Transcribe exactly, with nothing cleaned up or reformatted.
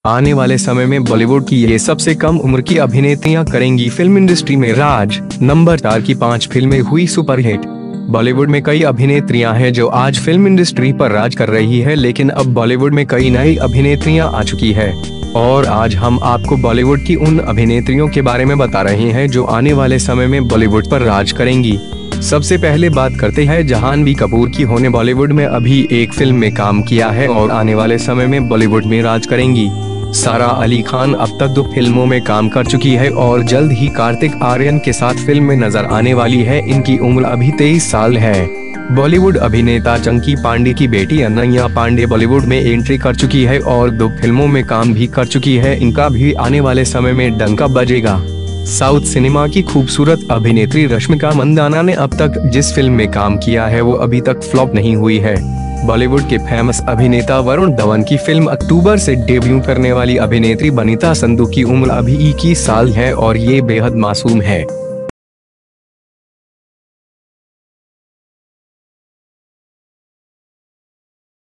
आने वाले समय में बॉलीवुड की ये सबसे कम उम्र की अभिनेत्रियां करेंगी फिल्म इंडस्ट्री में राज। नंबर चार की पांच फिल्में हुई सुपरहिट। बॉलीवुड में कई अभिनेत्रियां हैं जो आज फिल्म इंडस्ट्री पर राज कर रही है, लेकिन अब बॉलीवुड में कई नई अभिनेत्रियां आ चुकी है और आज हम आपको बॉलीवुड की उन अभिनेत्रियों के बारे में बता रहे हैं जो आने वाले समय में बॉलीवुड पर राज करेंगी। सबसे पहले बात करते हैं जाह्नवी कपूर की। होने बॉलीवुड में अभी एक फिल्म में काम किया है और आने वाले समय में बॉलीवुड में राज करेंगी। सारा अली खान अब तक दो फिल्मों में काम कर चुकी है और जल्द ही कार्तिक आर्यन के साथ फिल्म में नजर आने वाली है। इनकी उम्र अभी तेईस साल है। बॉलीवुड अभिनेता चंकी पांडे की बेटी अनन्या पांडे बॉलीवुड में एंट्री कर चुकी है और दो फिल्मों में काम भी कर चुकी है। इनका भी आने वाले समय में डंका बजेगा। साउथ सिनेमा की खूबसूरत अभिनेत्री रश्मिका मंदाना ने अब तक जिस फिल्म में काम किया है वो अभी तक फ्लॉप नहीं हुई है। बॉलीवुड के फेमस अभिनेता वरुण धवन की फिल्म अक्टूबर से डेब्यू करने वाली अभिनेत्री बनीता संधू की उम्र अभी इक्कीस साल है और ये बेहद मासूम है।